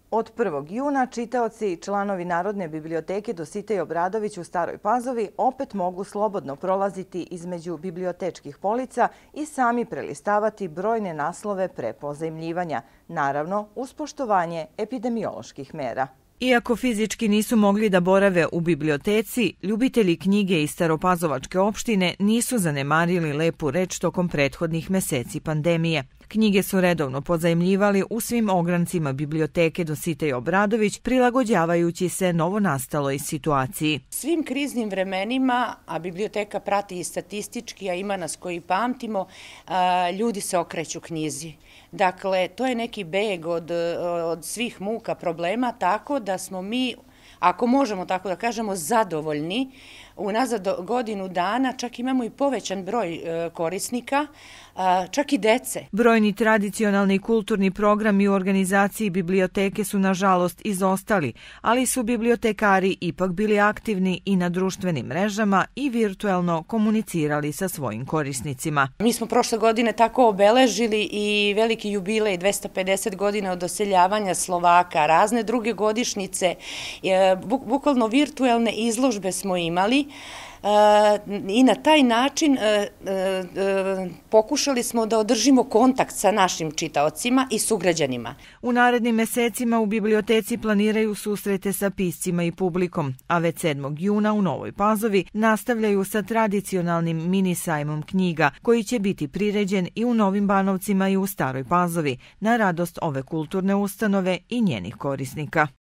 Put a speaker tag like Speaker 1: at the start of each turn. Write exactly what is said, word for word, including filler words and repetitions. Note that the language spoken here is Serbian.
Speaker 1: Od prvog juna čitaoci i članovi Narodne biblioteke Dositej Obradović u Staroj Pazovi opet mogu slobodno prolaziti između bibliotečkih polica i sami prelistavati brojne naslove pre pozajmljivanja, naravno uz poštovanje epidemioloških mera. Iako fizički nisu mogli da borave u biblioteci, ljubitelji knjige iz Staropazovačke opštine nisu zanemarili lepu reč tokom prethodnih meseci pandemije. Knjige su redovno pozajmljivali u svim ograncima biblioteke Dositej Obradović, prilagođavajući se novonastaloj situaciji.
Speaker 2: Svim kriznim vremenima, a biblioteka prati i statistički, a ima nas koji pamtimo, ljudi se okreću knjizi. Dakle, to je neki beg od, od svih muka problema, tako da smo mi, ako možemo tako da kažemo, zadovoljni. Unazad godinu dana čak imamo i povećan broj korisnika, čak i dece.
Speaker 1: Brojni tradicionalni i kulturni programi u organizaciji biblioteke su nažalost izostali, ali su bibliotekari ipak bili aktivni i na društvenim mrežama i virtuelno komunicirali sa svojim korisnicima.
Speaker 2: Mi smo prošle godine tako obeležili i veliki jubilej dvesta pedeset godina od doseljavanja Slovaka, razne druge godišnjice, bukvalno virtuelne izložbe smo imali. I na taj način pokušali smo da održimo kontakt sa našim čitaocima i sugrađanima.
Speaker 1: U narednim mesecima u biblioteci planiraju susrete sa piscima i publikom, a već sedmog juna u Novoj Pazovi nastavljaju sa tradicionalnim mini sajmom knjiga, koji će biti priređen i u Novim Banovcima i u Staroj Pazovi, na radost ove kulturne ustanove i njenih korisnika.